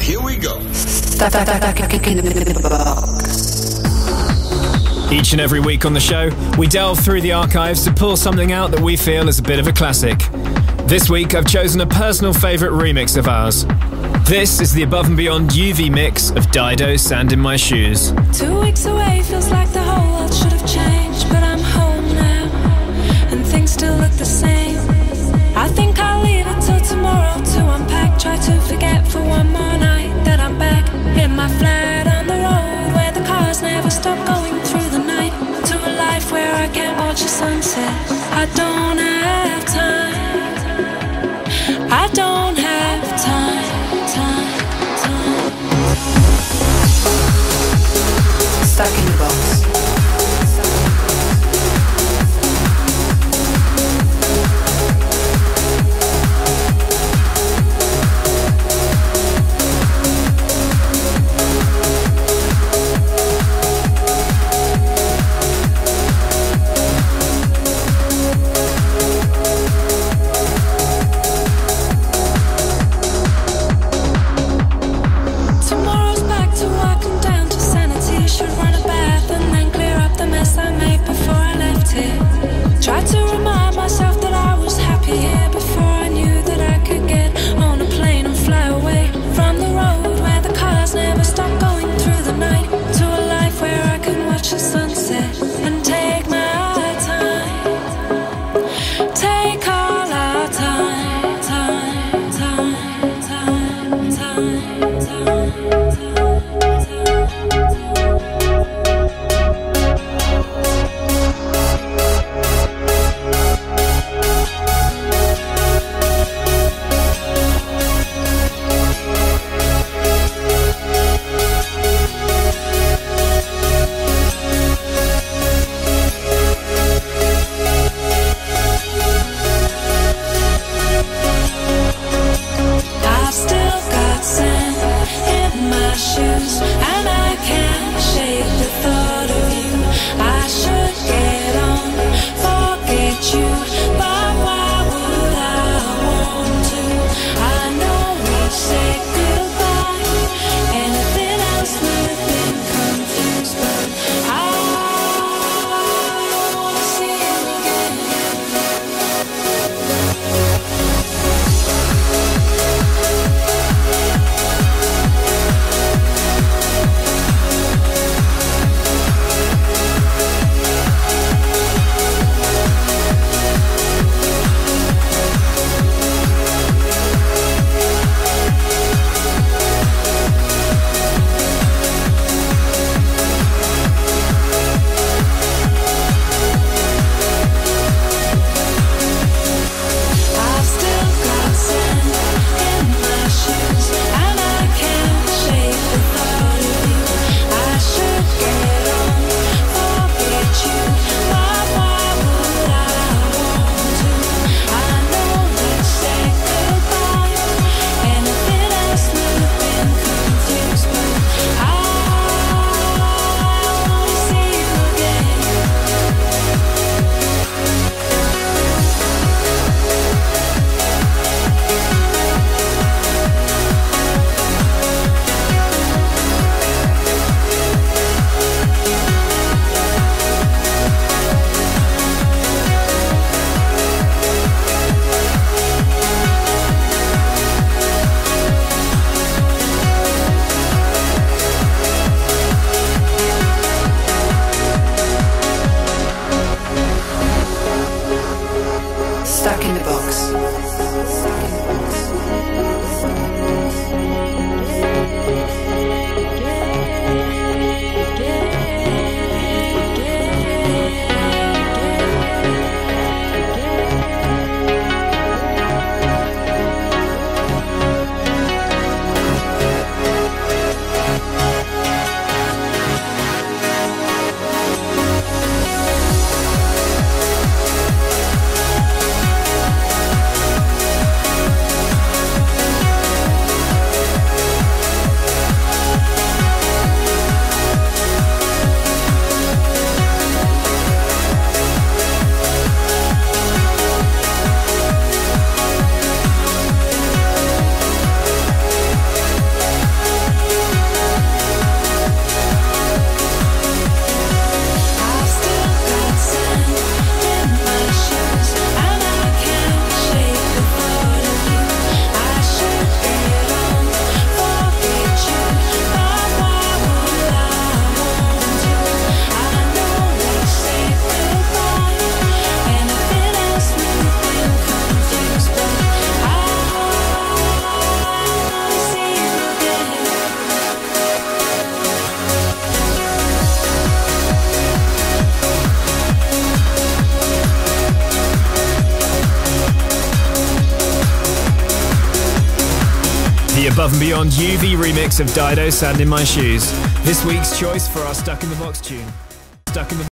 Here we go. Stuck in the box. Each and every week on the show, we delve through the archives to pull something out that we feel is a bit of a classic. This week, I've chosen a personal favourite remix of ours. This is the Above and Beyond UV mix of Dido, Sand in My Shoes. 2 weeks away feels like the whole world should have changed, but I'm home now, and things still look the same. I think I'll leave it till tomorrow to unpack, try to forget for one more night that I'm back in my flat on the road, where the cars never stop going through the night, to a life where I can't watch the sunset. I don't have time, I don't have time. Stuck in the box. Tomorrow's back to walking down to sanity. Should run a bath and then Above and Beyond UV remix of Dido, Sand in My Shoes. This week's choice for our Stuck in the Box tune. Stuck in the